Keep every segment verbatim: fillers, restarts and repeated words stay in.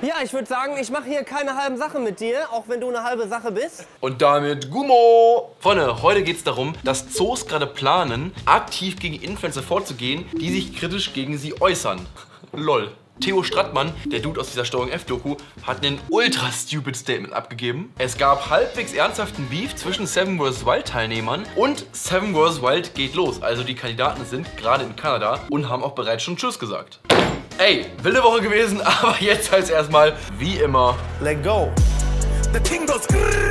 Ja, ich würde sagen, ich mache hier keine halben Sachen mit dir, auch wenn du eine halbe Sache bist. Und damit Gummo! Freunde, heute geht es darum, dass Zoos gerade planen, aktiv gegen Influencer vorzugehen, die sich kritisch gegen sie äußern. Lol. Theo Strattmann, der Dude aus dieser Steuerung F-Doku, hat einen ultra stupid Statement abgegeben. Es gab halbwegs ernsthaften Beef zwischen Seven versus. Wild Teilnehmern und Seven versus. Wild geht los. Also die Kandidaten sind gerade in Kanada und haben auch bereits schon Tschüss gesagt. Ey, wilde Woche gewesen, aber jetzt heißt erstmal, wie immer, let go. The thing goes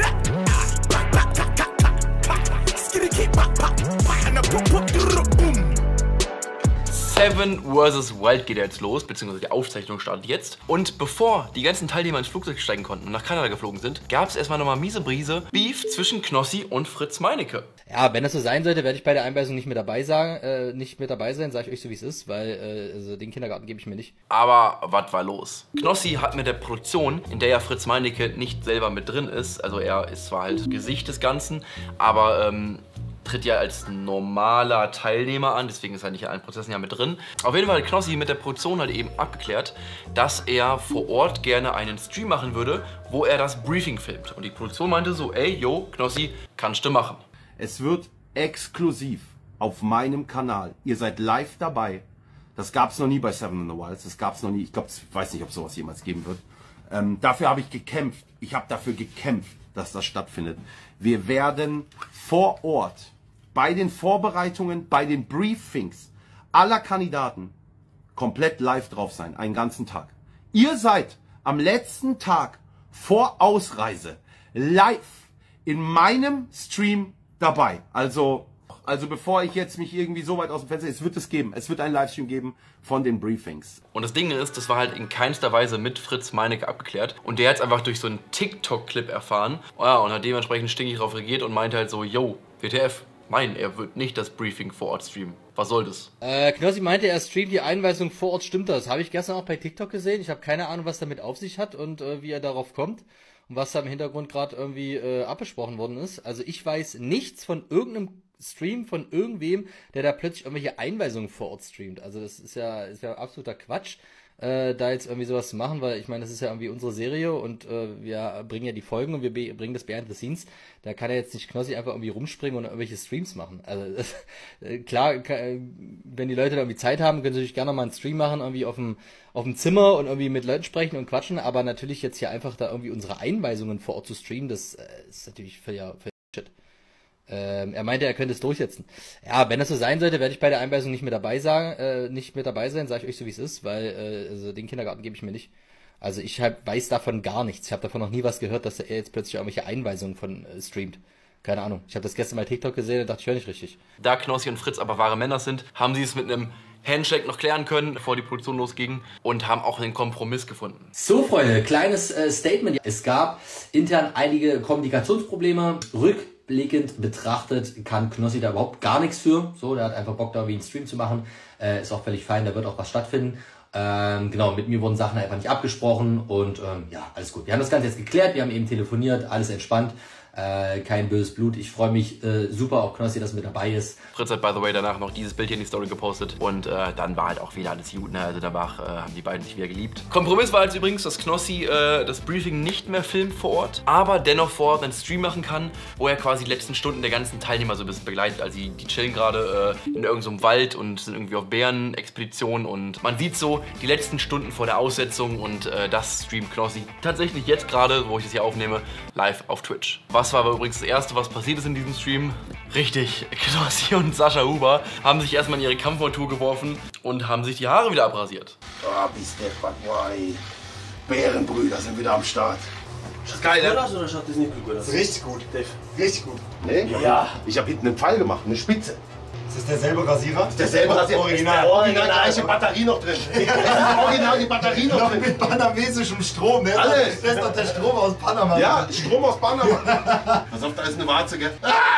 Seven versus. Wild geht jetzt los, beziehungsweise die Aufzeichnung startet jetzt. Und bevor die ganzen Teilnehmer ins Flugzeug steigen konnten und nach Kanada geflogen sind, gab es erstmal nochmal miese Brise Beef zwischen Knossi und Fritz Meinecke. Ja, wenn das so sein sollte, werde ich bei der Einweisung nicht mit dabei sagen, äh, nicht mit dabei sein, sage ich euch so wie es ist, weil äh, also den Kindergarten gebe ich mir nicht. Aber was war los? Knossi hat mit der Produktion, in der ja Fritz Meinecke nicht selber mit drin ist, also er ist zwar halt Gesicht des Ganzen, aber ähm, tritt ja als normaler Teilnehmer an, deswegen ist er nicht in allen Prozessen ja mit drin. Auf jeden Fall hat Knossi mit der Produktion halt eben abgeklärt, dass er vor Ort gerne einen Stream machen würde, wo er das Briefing filmt. Und die Produktion meinte so, ey, yo, Knossi, kannst du machen. Es wird exklusiv auf meinem Kanal. Ihr seid live dabei. Das gab es noch nie bei Seven in the Wilds. Das gab es noch nie. Ich glaube, ich weiß nicht, ob sowas jemals geben wird. Ähm, dafür habe ich gekämpft. Ich habe dafür gekämpft, dass das stattfindet. Wir werden vor Ort bei den Vorbereitungen, bei den Briefings aller Kandidaten komplett live drauf sein. Einen ganzen Tag. Ihr seid am letzten Tag vor Ausreise live in meinem Stream dabei. Also, also bevor ich jetzt mich irgendwie so weit aus dem Fenster, es wird es geben. Es wird einen Livestream geben von den Briefings. Und das Ding ist, das war halt in keinster Weise mit Fritz Meinecke abgeklärt. Und der hat es einfach durch so einen TikTok-Clip erfahren. Ja, und hat dementsprechend stinkig darauf reagiert und meinte halt so, yo, W T F, nein, er wird nicht das Briefing vor Ort streamen. Was soll das? Äh, Knossi meinte, er streamt die Einweisung vor Ort. Stimmt das? Habe ich gestern auch bei TikTok gesehen. Ich habe keine Ahnung, was damit auf sich hat und äh, wie er darauf kommt. Und was da im Hintergrund gerade irgendwie äh, abgesprochen worden ist. Also ich weiß nichts von irgendeinem Stream von irgendwem, der da plötzlich irgendwelche Einweisungen vor Ort streamt. Also das ist ja, ist ja absoluter Quatsch, äh, da jetzt irgendwie sowas zu machen, weil ich meine, das ist ja irgendwie unsere Serie und äh, wir bringen ja die Folgen und wir bringen das behind the scenes. Da kann er jetzt nicht Knossi einfach irgendwie rumspringen und irgendwelche Streams machen. Also das, äh, klar, kann, wenn die Leute da irgendwie Zeit haben, können sie natürlich gerne mal einen Stream machen, irgendwie auf dem auf dem Zimmer und irgendwie mit Leuten sprechen und quatschen, aber natürlich jetzt hier einfach da irgendwie unsere Einweisungen vor Ort zu streamen, das äh, ist natürlich für ja für Shit. Ähm, er meinte, er könnte es durchsetzen. Ja, wenn das so sein sollte, werde ich bei der Einweisung nicht mit dabei sagen, äh, nicht mit dabei sein, sage ich euch so wie es ist, weil äh, also den Kindergarten gebe ich mir nicht. Also ich hab, weiß davon gar nichts. Ich habe davon noch nie was gehört, dass er jetzt plötzlich irgendwelche Einweisungen von äh, streamt. Keine Ahnung. Ich habe das gestern bei TikTok gesehen und dachte, ich höre nicht richtig. Da Knossi und Fritz aber wahre Männer sind, haben sie es mit einem Handshake noch klären können, bevor die Produktion losging und haben auch einen Kompromiss gefunden. So Freunde, kleines äh, Statement. Es gab intern einige Kommunikationsprobleme. Rückblickend betrachtet kann Knossi da überhaupt gar nichts für. So, der hat einfach Bock da wie einen Stream zu machen. Äh, ist auch völlig fein, da wird auch was stattfinden. Ähm, genau, mit mir wurden Sachen einfach nicht abgesprochen und ähm, ja, alles gut. Wir haben das Ganze jetzt geklärt, wir haben eben telefoniert, alles entspannt. Äh, kein böses Blut. Ich freue mich äh, super auf Knossi, dass er mit dabei ist. Fritz hat, by the way, danach noch dieses Bild hier in die Story gepostet. Und äh, dann war halt auch wieder alles gut. Ne? Also danach äh, haben die beiden sich wieder geliebt. Kompromiss war jetzt übrigens, dass Knossi äh, das Briefing nicht mehr filmt vor Ort, aber dennoch vor Ort einen Stream machen kann, wo er quasi die letzten Stunden der ganzen Teilnehmer so ein bisschen begleitet. Also die, die chillen gerade äh, in irgendeinem so Wald und sind irgendwie auf Bärenexpeditionen. Und man sieht so die letzten Stunden vor der Aussetzung und äh, das streamt Knossi tatsächlich jetzt gerade, wo ich das hier aufnehme, live auf Twitch. Was war aber übrigens das erste, was passiert ist in diesem Stream? Richtig, Knossi und Sascha Huber haben sich erstmal in ihre Kampfmontur geworfen und haben sich die Haare wieder abrasiert. Ah, oh, bis der Boy. Bärenbrüder sind wieder am Start. Ist das geil, ne? Oder schaut das nicht gut aus? Das ist richtig gut, Dave. Richtig gut. Nee? Ja. Ich habe hinten einen Pfeil gemacht, eine Spitze. Ist das derselbe Rasierer? Ist derselbe Rasierer. Original. Ist original gleiche Batterie noch drin. Original die Batterie noch, noch drin. Mit panamesischem Strom. Ne? Alles. Das ist doch der Strom aus Panama. Ja, Strom aus Panama. Pass auf, da ist eine Warze, gell?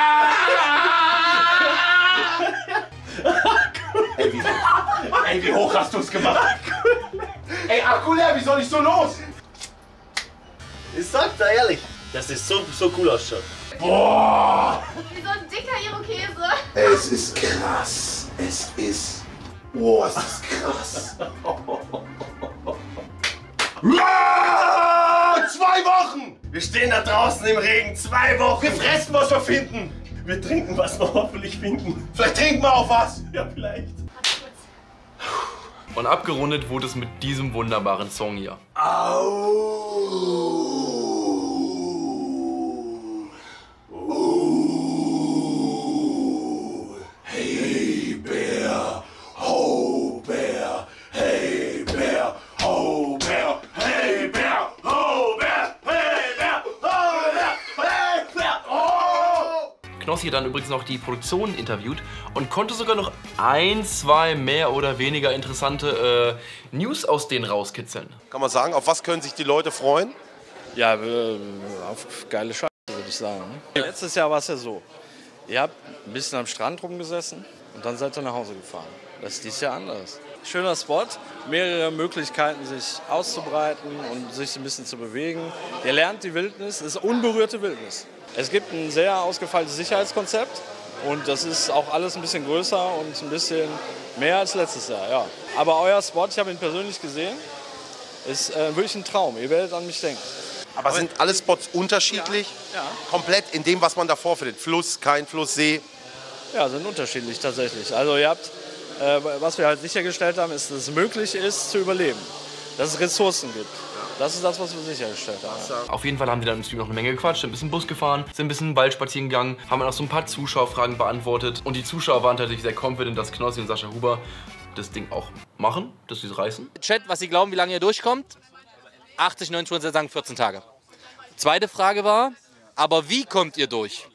Ey, wie, ey, wie hoch hast du es gemacht? Ey, Akku leer, wie soll ich so los? Ich sag da ehrlich, dass das so, so cool ausschaut. Boah! Wie so ein dicker Irokese. Es ist krass. Es ist... Boah, es ist krass. Wochen! Wir stehen da draußen im Regen zwei Wochen. Wir fressen, was wir finden! Wir trinken, was wir hoffentlich finden. Vielleicht trinken wir auch was! Ja, vielleicht. Und abgerundet wurde es mit diesem wunderbaren Song hier. Au! Hey Bär, ho Bär, hey Bär, ho Bär, hey Bär, ho Bär, hey Bär, ho Bär, hey Bär, ho! Knossi hat dann übrigens noch die Produktion interviewt und konnte sogar noch ein, zwei mehr oder weniger interessante äh, News aus denen rauskitzeln. Kann man sagen, auf was können sich die Leute freuen? Ja, äh, auf geile Scheiße, würde ich sagen. Letztes Jahr war es ja so, ihr habt ein bisschen am Strand rumgesessen und dann seid ihr nach Hause gefahren. Das ist dieses Jahr anders. Schöner Spot, mehrere Möglichkeiten, sich auszubreiten und sich ein bisschen zu bewegen. Ihr lernt die Wildnis, es ist unberührte Wildnis. Es gibt ein sehr ausgefeiltes Sicherheitskonzept und das ist auch alles ein bisschen größer und ein bisschen mehr als letztes Jahr. Ja. Aber euer Spot, ich habe ihn persönlich gesehen, ist äh, wirklich ein Traum. Ihr werdet an mich denken. Aber sind alle Spots unterschiedlich? Ja. Ja. Komplett in dem, was man davor findet? Fluss, kein Fluss, See? Ja, sind unterschiedlich tatsächlich. Also ihr habt, äh, was wir halt sichergestellt haben, ist, dass es möglich ist zu überleben. Dass es Ressourcen gibt. Das ist das, was wir sichergestellt haben. Ja. Auf jeden Fall haben die dann im Stream noch eine Menge gequatscht, sind ein bisschen Bus gefahren, sind ein bisschen im Wald spazieren gegangen, haben dann auch so ein paar Zuschauerfragen beantwortet. Und die Zuschauer waren tatsächlich sehr confident, dass Knossi und Sascha Huber das Ding auch machen, dass sie es reißen. Chat, was Sie glauben, wie lange ihr durchkommt? achtzig, neunzig Prozent sagen vierzehn Tage. Zweite Frage war, aber wie kommt ihr durch?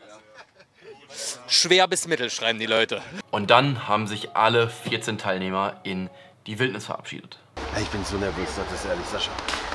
Schwer bis mittel, schreiben die Leute. Und dann haben sich alle vierzehn Teilnehmer in die Wildnis verabschiedet. Ich bin so nervös, das ist ehrlich, Sascha.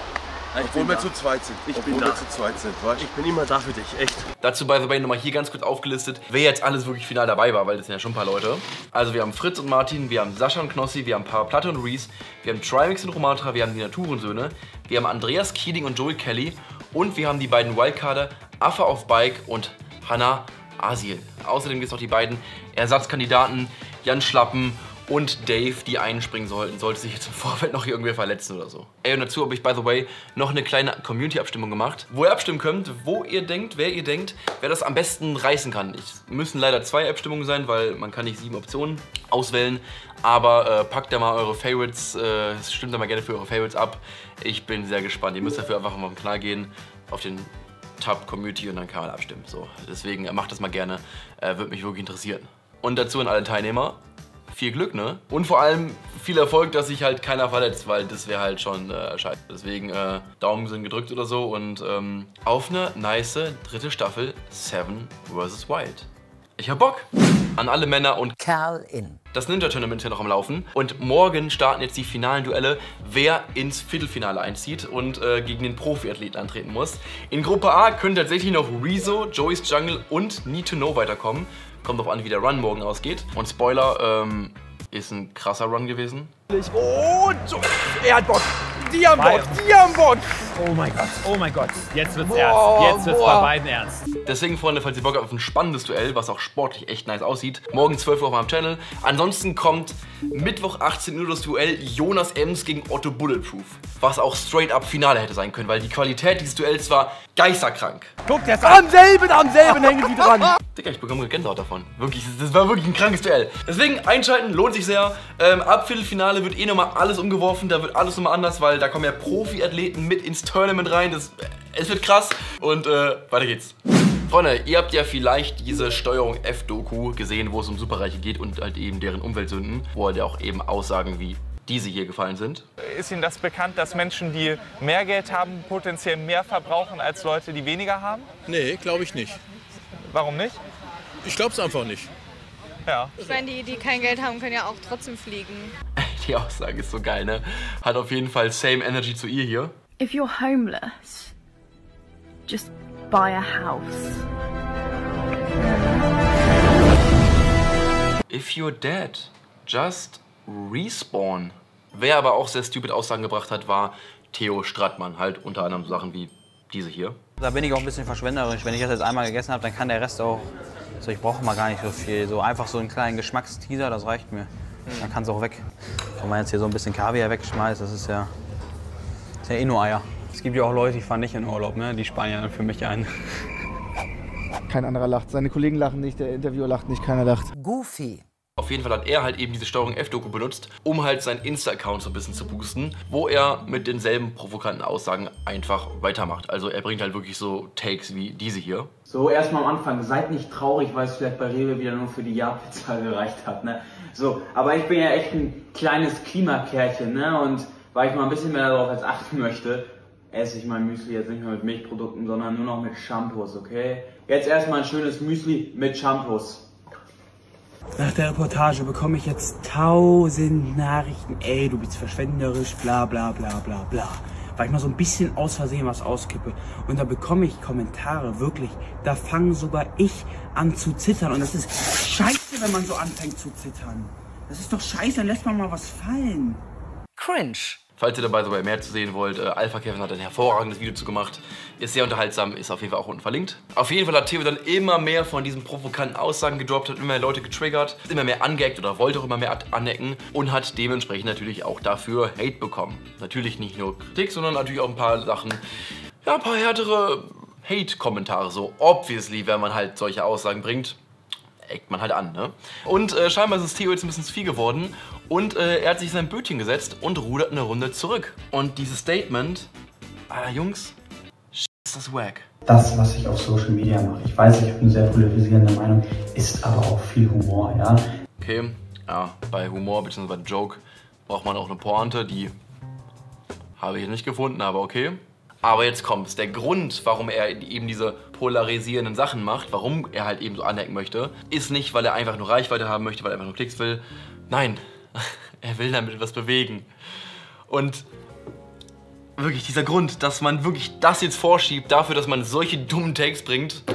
Obwohl wir zu zweit sind. Ich bin da. zu zweit sind, weißt du? Ich bin immer da für dich, echt. Dazu by the way nochmal hier ganz kurz aufgelistet, wer jetzt alles wirklich final dabei war, weil das sind ja schon ein paar Leute. Also wir haben Fritz und Martin, wir haben Sascha und Knossi, wir haben Para Platte und Reese, wir haben Trimix und Romatra, wir haben die Naturensöhne, wir haben Andreas Keeling und Joel Kelly und wir haben die beiden Wildcarder Affe auf Bike und Hannah Asil. Außerdem gibt es noch die beiden Ersatzkandidaten Jan Schlappen und Dave, die einspringen sollten, sollte sich jetzt im Vorfeld noch irgendwer verletzen oder so. Ey, und dazu habe ich, by the way, noch eine kleine Community-Abstimmung gemacht, wo ihr abstimmen könnt, wo ihr denkt, wer ihr denkt, wer das am besten reißen kann. Es müssen leider zwei Abstimmungen sein, weil man kann nicht sieben Optionen auswählen, aber äh, packt da mal eure Favorites, äh, stimmt da mal gerne für eure Favorites ab. Ich bin sehr gespannt. Ihr müsst dafür einfach mal auf den Kanal gehen, auf den Tab Community und dann kann man abstimmen. So, deswegen äh, macht das mal gerne, äh, würde mich wirklich interessieren. Und dazu an alle Teilnehmer. Viel Glück, ne? Und vor allem viel Erfolg, dass sich halt keiner verletzt, weil das wäre halt schon äh, scheiße. Deswegen äh, Daumen sind gedrückt oder so und ähm, auf eine nice dritte Staffel Seven versus. Wild. Ich hab Bock! An alle Männer und Kerl in. Das Ninja-Tournament ist ja noch am Laufen und morgen starten jetzt die finalen Duelle, wer ins Viertelfinale einzieht und äh, gegen den Profiathleten antreten muss. In Gruppe A können tatsächlich noch Rezo, Joey's Jungle und Need to Know weiterkommen. Kommt drauf an, wie der Run morgen ausgeht. Und Spoiler, ähm, ist ein krasser Run gewesen. Oh, er hat Bock. Die haben Bock, die haben Bock. Oh mein Gott, oh mein Gott. Jetzt wird's boah, ernst. Jetzt wird's boah. bei beiden ernst. Deswegen, Freunde, falls ihr Bock habt auf ein spannendes Duell, was auch sportlich echt nice aussieht, morgen zwölf Uhr auf meinem Channel. Ansonsten kommt Mittwoch achtzehn Uhr das Duell Jonas Ems gegen Otto Bulletproof. Was auch straight up Finale hätte sein können, weil die Qualität dieses Duells war geisterkrank. Guckt jetzt am selben, am selben hängen sie dran. Digga, ich bekomme Gänsehaut davon. Wirklich, das war wirklich ein krankes Duell. Deswegen einschalten, lohnt sich sehr. Ähm, ab Viertelfinale wird eh nochmal alles umgeworfen, da wird alles nochmal anders, weil da kommen ja Profiathleten mit ins Tournament rein. Das, es wird krass und äh, weiter geht's. Freunde, ihr habt ja vielleicht diese Steuerung F-Doku gesehen, wo es um Superreiche geht und halt eben deren Umweltsünden, wo halt auch eben Aussagen wie diese hier gefallen sind. Ist Ihnen das bekannt, dass Menschen, die mehr Geld haben, potenziell mehr verbrauchen als Leute, die weniger haben? Nee, glaube ich nicht. Warum nicht? Ich glaube es einfach nicht. Ja. Ich meine, die, die kein Geld haben, können ja auch trotzdem fliegen. Die Aussage ist so geil, ne? Hat auf jeden Fall same energy zu ihr hier. If you're homeless, just buy a house. If you're dead, just respawn. Wer aber auch sehr stupid Aussagen gebracht hat, war Theo Strattmann. Halt unter anderem so Sachen wie diese hier. Da bin ich auch ein bisschen verschwenderisch. Wenn ich das jetzt einmal gegessen habe, dann kann der Rest auch. So, ich brauche mal gar nicht so viel. So einfach so einen kleinen Geschmacksteaser, das reicht mir. Dann kann es auch weg. Wenn man jetzt hier so ein bisschen Kaviar wegschmeißt, das ist ja, das ist ja eh nur Eier. Es gibt ja auch Leute, die fahren nicht in Urlaub, ne? Die sparen ja für mich ein. Kein anderer lacht. Seine Kollegen lachen nicht, der Interviewer lacht nicht, keiner lacht. Goofy. Auf jeden Fall hat er halt eben diese Steuerung F-Doku benutzt, um halt seinen Insta-Account so ein bisschen zu boosten, wo er mit denselben provokanten Aussagen einfach weitermacht. Also er bringt halt wirklich so Takes wie diese hier. So, erstmal am Anfang, seid nicht traurig, weil es vielleicht bei Rewe wieder nur für die Jahrpizza gereicht hat, ne? So, aber ich bin ja echt ein kleines Klimakärchen, ne? Und weil ich mal ein bisschen mehr darauf jetzt achten möchte, esse ich mein Müsli jetzt nicht mehr mit Milchprodukten, sondern nur noch mit Shampoos, okay? Jetzt erstmal ein schönes Müsli mit Shampoos. Nach der Reportage bekomme ich jetzt tausend Nachrichten. Ey, du bist verschwenderisch, bla bla bla bla bla. Weil ich mal so ein bisschen aus Versehen was auskippe. Und da bekomme ich Kommentare, wirklich. Da fange sogar ich an zu zittern. Und das ist scheiße, wenn man so anfängt zu zittern. Das ist doch scheiße, dann lässt man mal was fallen. Cringe. Falls ihr dabei sogar mehr zu sehen wollt, äh, Alpha Kevin hat ein hervorragendes Video zu gemacht. Ist sehr unterhaltsam, ist auf jeden Fall auch unten verlinkt. Auf jeden Fall hat Theo dann immer mehr von diesen provokanten Aussagen gedroppt, hat immer mehr Leute getriggert, immer mehr angeeckt oder wollte auch immer mehr anecken und hat dementsprechend natürlich auch dafür Hate bekommen. Natürlich nicht nur Kritik, sondern natürlich auch ein paar Sachen, ja, ein paar härtere Hate-Kommentare. So obviously, wenn man halt solche Aussagen bringt, eckt man halt an, ne? Und äh, scheinbar ist es Theo jetzt ein bisschen zu viel geworden und äh, er hat sich in sein Bötchen gesetzt und rudert eine Runde zurück. Und dieses Statement, Alter Jungs, ist das wack. Das, was ich auf Social Media mache, ich weiß, ich bin eine sehr polarisierende Meinung, ist aber auch viel Humor, ja? Okay, ja, bei Humor bzw. bei Joke braucht man auch eine Pointe, die habe ich nicht gefunden, aber okay. Aber jetzt kommt's. Der Grund, warum er eben diese polarisierenden Sachen macht, warum er halt eben so anecken möchte, ist nicht, weil er einfach nur Reichweite haben möchte, weil er einfach nur Klicks will. Nein, er will damit etwas bewegen. Und wirklich dieser Grund, dass man wirklich das jetzt vorschiebt, dafür, dass man solche dummen Takes bringt,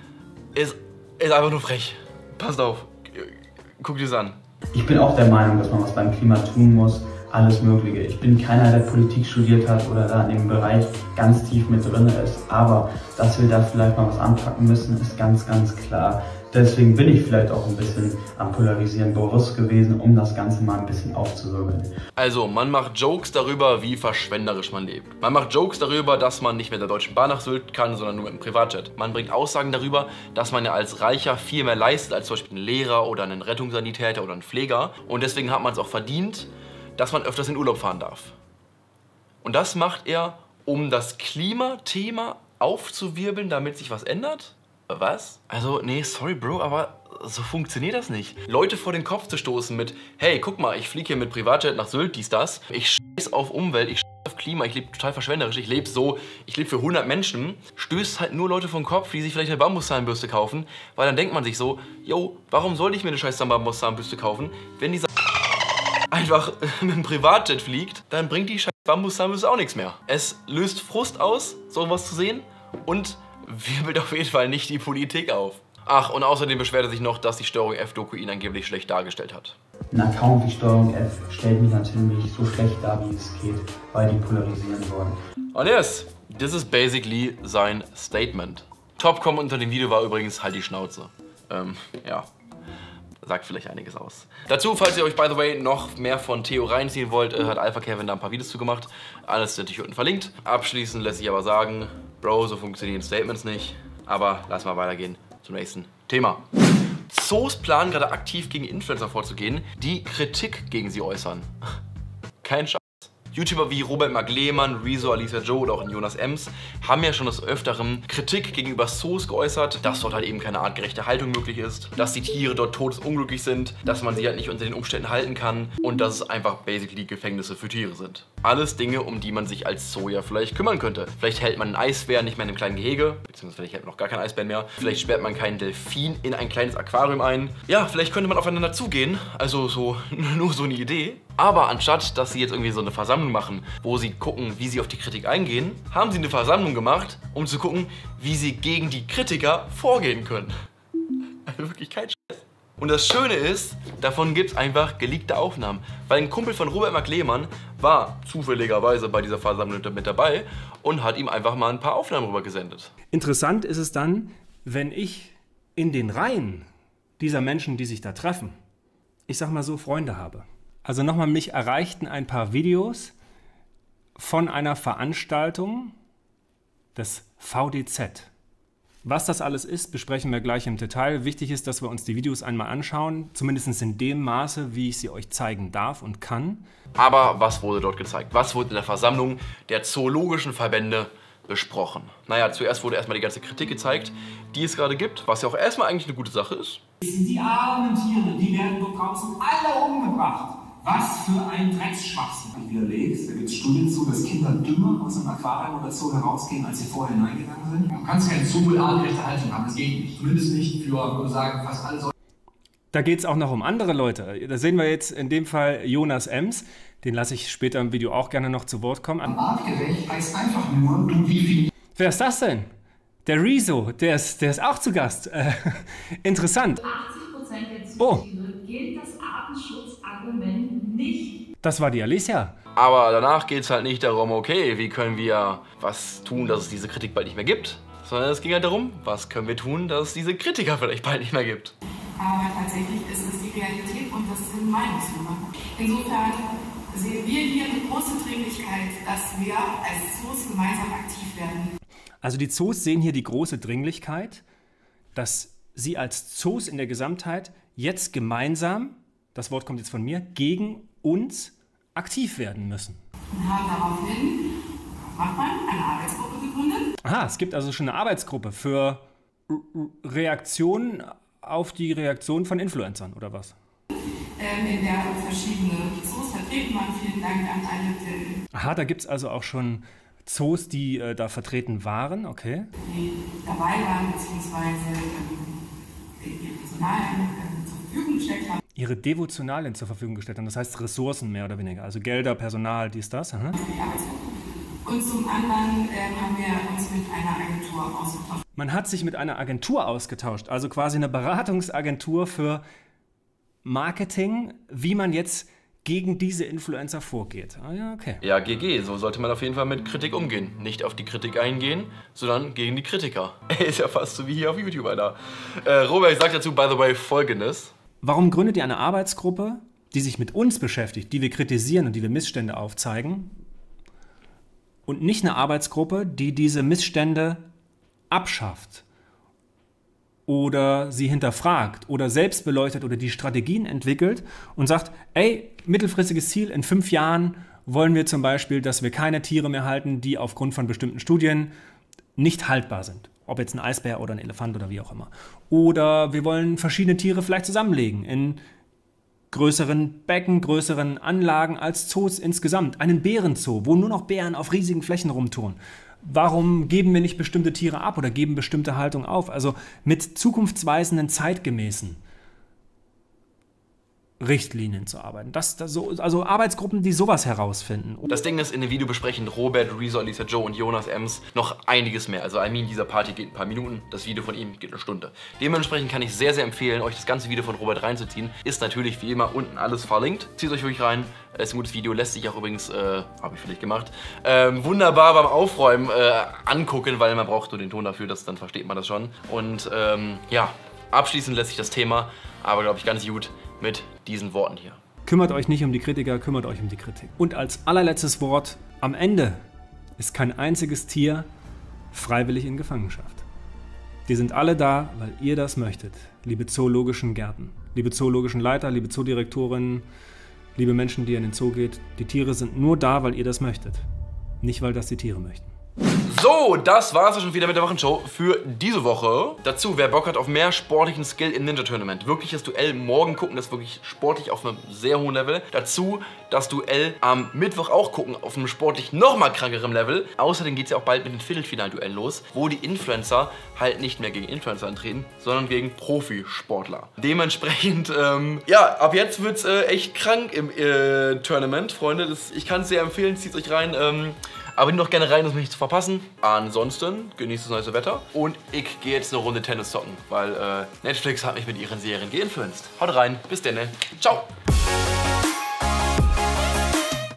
ist, ist einfach nur frech. Passt auf, guck dir das an. Ich bin auch der Meinung, dass man was beim Klima tun muss. Alles Mögliche. Ich bin keiner, der Politik studiert hat oder da in dem Bereich ganz tief mit drin ist. Aber dass wir da vielleicht mal was anpacken müssen, ist ganz, ganz klar. Deswegen bin ich vielleicht auch ein bisschen am Polarisieren bewusst gewesen, um das Ganze mal ein bisschen aufzuwirbeln. Also, man macht Jokes darüber, wie verschwenderisch man lebt. Man macht Jokes darüber, dass man nicht mit der Deutschen Bahn nach Sylt kann, sondern nur mit dem Privatjet. Man bringt Aussagen darüber, dass man ja als Reicher viel mehr leistet, als zum Beispiel ein Lehrer oder ein Rettungssanitäter oder ein Pfleger. Und deswegen hat man es auch verdient, dass man öfters in Urlaub fahren darf. Und das macht er, um das Klimathema aufzuwirbeln, damit sich was ändert? Was? Also, nee, sorry Bro, aber so funktioniert das nicht. Leute vor den Kopf zu stoßen mit, hey, guck mal, ich fliege hier mit Privatjet nach Sylt, dies, das. Ich scheiß auf Umwelt, ich scheiß auf Klima, ich lebe total verschwenderisch, ich lebe so, ich lebe für hundert Menschen, stößt halt nur Leute vor den Kopf, die sich vielleicht eine Bambuszahnbürste kaufen, weil dann denkt man sich so, yo, warum sollte ich mir eine scheiß Bambuszahnbürste kaufen, wenn dieser einfach mit dem Privatjet fliegt, dann bringt die scheiß Bambuszahnbürste auch nichts mehr. Es löst Frust aus, sowas zu sehen und wirbelt auf jeden Fall nicht die Politik auf. Ach, und außerdem beschwert er sich noch, dass die Steuerung F-Doku ihn angeblich schlecht dargestellt hat. Ein Account wie Steuerung F stellt mich natürlich so schlecht dar, wie es geht, weil die polarisieren wollen. Und yes, this is basically sein Statement. Top-Comment unter dem Video war übrigens halt die Schnauze. Ähm, ja. Sagt vielleicht einiges aus. Dazu, falls ihr euch, by the way, noch mehr von Theo reinziehen wollt, hat Alpha Kevin da ein paar Videos zu gemacht. Alles ist natürlich unten verlinkt. Abschließend lässt sich aber sagen, Bro, so funktionieren Statements nicht. Aber lass mal weitergehen zum nächsten Thema. Zoos planen gerade aktiv gegen Influencer vorzugehen, die Kritik gegen sie äußern. Kein Scheiß. YouTuber wie Robert Mark Lehmann, Rezo, Alicia Joe oder auch Jonas Ems haben ja schon des Öfteren Kritik gegenüber Zoos geäußert, dass dort halt eben keine artgerechte Haltung möglich ist, dass die Tiere dort todesunglücklich sind, dass man sie halt nicht unter den Umständen halten kann und dass es einfach basically Gefängnisse für Tiere sind. Alles Dinge, um die man sich als Zoo ja vielleicht kümmern könnte. Vielleicht hält man einen Eisbär nicht mehr in einem kleinen Gehege, beziehungsweise vielleicht hält man noch gar keinen Eisbär mehr. Vielleicht sperrt man keinen Delfin in ein kleines Aquarium ein. Ja, vielleicht könnte man aufeinander zugehen, also so nur so eine Idee. Aber anstatt, dass sie jetzt irgendwie so eine Versammlung machen, wo sie gucken, wie sie auf die Kritik eingehen, haben sie eine Versammlung gemacht, um zu gucken, wie sie gegen die Kritiker vorgehen können. Also wirklich kein Scheiß. Und das Schöne ist, davon gibt es einfach geleakte Aufnahmen. Weil ein Kumpel von Robert Mark Lehmann war zufälligerweise bei dieser Versammlung mit dabei und hat ihm einfach mal ein paar Aufnahmen rüber gesendet. Interessant ist es dann, wenn ich in den Reihen dieser Menschen, die sich da treffen, ich sag mal so, Freunde habe. Also nochmal, mich erreichten ein paar Videos von einer Veranstaltung des V D Z. Was das alles ist, besprechen wir gleich im Detail. Wichtig ist, dass wir uns die Videos einmal anschauen, zumindest in dem Maße, wie ich sie euch zeigen darf und kann. Aber was wurde dort gezeigt? Was wurde in der Versammlung der zoologischen Verbände besprochen? Naja, zuerst wurde erstmal die ganze Kritik gezeigt, die es gerade gibt, was ja auch erstmal eigentlich eine gute Sache ist. Die armen Tiere, die werden dort draußen alle umgebracht. Was für ein Drecksschwachsinn. Widerlegt, da gibt es Studien zu, dass Kinder dümmer aus dem Aquarium oder so herausgehen, als sie vorher hineingegangen sind. Du kannst keine Zoo mit artgerechter Haltung haben, das geht nicht. Zumindest nicht für, würde sagen, fast alle so. Da geht es auch noch um andere Leute. Da sehen wir jetzt in dem Fall Jonas Ems. Den lasse ich später im Video auch gerne noch zu Wort kommen. Artgerecht heißt einfach nur, du wie viel. Wer ist das denn? Der Rezo, der ist, der ist auch zu Gast. Äh, interessant. achtzig Prozent der Oh. Zootiere gilt das Artenschutzargument nicht. Das war die Alicia. Aber danach geht es halt nicht darum, okay, wie können wir was tun, dass es diese Kritik bald nicht mehr gibt, sondern es ging halt darum, was können wir tun, dass es diese Kritiker vielleicht bald nicht mehr gibt. Aber tatsächlich ist es die Realität und das sind Meinungsführer. Insofern sehen wir hier eine große Dringlichkeit, dass wir als Zoos gemeinsam aktiv werden. Also die Zoos sehen hier die große Dringlichkeit, dass sie als Zoos in der Gesamtheit jetzt gemeinsam, das Wort kommt jetzt von mir, gegen uns aktiv werden müssen. Und haben daraufhin, was macht man, eine Arbeitsgruppe gegründet. Aha, es gibt also schon eine Arbeitsgruppe für Reaktionen auf die Reaktion von Influencern, oder was? Ähm, in der verschiedene Zoos vertreten waren. Vielen Dank an alle, die, Aha, da gibt es also auch schon Zoos, die äh, da vertreten waren, okay. die dabei waren, beziehungsweise ähm, die Personalien ähm, zur Verfügung gestellt haben. Ihre Devotionalien zur Verfügung gestellt haben, das heißt Ressourcen mehr oder weniger, also Gelder, Personal, dies, das. Aha. Und zum anderen ähm, haben wir uns mit einer Agentur ausgetauscht. Man hat sich mit einer Agentur ausgetauscht, also quasi eine Beratungsagentur für Marketing, wie man jetzt gegen diese Influencer vorgeht. Ah ja, okay. Ja, G G, so sollte man auf jeden Fall mit Kritik umgehen. Nicht auf die Kritik eingehen, sondern gegen die Kritiker. Ist ja fast so wie hier auf YouTube, Alter. Äh, Robert sagt dazu, by the way, Folgendes. Warum gründet ihr eine Arbeitsgruppe, die sich mit uns beschäftigt, die wir kritisieren und die wir Missstände aufzeigen? Und nicht eine Arbeitsgruppe, die diese Missstände abschafft oder sie hinterfragt oder selbst beleuchtet oder die Strategien entwickelt und sagt, ey, mittelfristiges Ziel, in fünf Jahren wollen wir zum Beispiel, dass wir keine Tiere mehr halten, die aufgrund von bestimmten Studien nicht haltbar sind. Ob jetzt ein Eisbär oder ein Elefant oder wie auch immer. Oder wir wollen verschiedene Tiere vielleicht zusammenlegen in größeren Becken, größeren Anlagen als Zoos insgesamt. Einen Bärenzoo, wo nur noch Bären auf riesigen Flächen rumtouren. Warum geben wir nicht bestimmte Tiere ab oder geben bestimmte Haltung auf? Also mit zukunftsweisenden, zeitgemäßen Richtlinien zu arbeiten. Das, das so, also Arbeitsgruppen, die sowas herausfinden. Das Ding ist, in dem Video besprechen Robert, Rezo, Alicia Joe und Jonas Ems noch einiges mehr. Also I mean, dieser Party geht ein paar Minuten, das Video von ihm geht eine Stunde. Dementsprechend kann ich sehr, sehr empfehlen, euch das ganze Video von Robert reinzuziehen. Ist natürlich wie immer unten alles verlinkt. Zieht euch wirklich rein. Ist ein gutes Video, lässt sich auch übrigens, äh, habe ich vielleicht gemacht, ähm, wunderbar beim Aufräumen äh, angucken, weil man braucht nur den Ton dafür, das, dann versteht man das schon. Und ähm, ja, abschließend lässt sich das Thema, aber glaube ich ganz gut mit diesen Worten hier. Kümmert euch nicht um die Kritiker, kümmert euch um die Kritik. Und als allerletztes Wort, am Ende ist kein einziges Tier freiwillig in Gefangenschaft. Die sind alle da, weil ihr das möchtet, liebe zoologischen Gärten, liebe zoologischen Leiter, liebe Zoodirektorinnen, liebe Menschen, die in den Zoo geht. Die Tiere sind nur da, weil ihr das möchtet, nicht weil das die Tiere möchten. So, das war es schon wieder mit der Wochenshow für diese Woche. Dazu, wer Bock hat auf mehr sportlichen Skill im Ninja Tournament, wirkliches Duell morgen gucken, das ist wirklich sportlich auf einem sehr hohen Level. Dazu das Duell am Mittwoch auch gucken, auf einem sportlich nochmal krankerem Level. Außerdem geht es ja auch bald mit den Viertelfinalduellen los, wo die Influencer halt nicht mehr gegen Influencer antreten, sondern gegen Profisportler. Dementsprechend, ähm, ja, ab jetzt wird es äh, echt krank im äh, Tournament, Freunde. Das, ich kann es sehr empfehlen, zieht euch rein. Ähm, Aber noch gerne rein, um es nicht zu verpassen. Ansonsten genießt das nice Wetter. Und ich gehe jetzt eine Runde Tennis zocken, weil äh, Netflix hat mich mit ihren Serien geinfluenced. Haut rein, bis dann, ne? Ciao!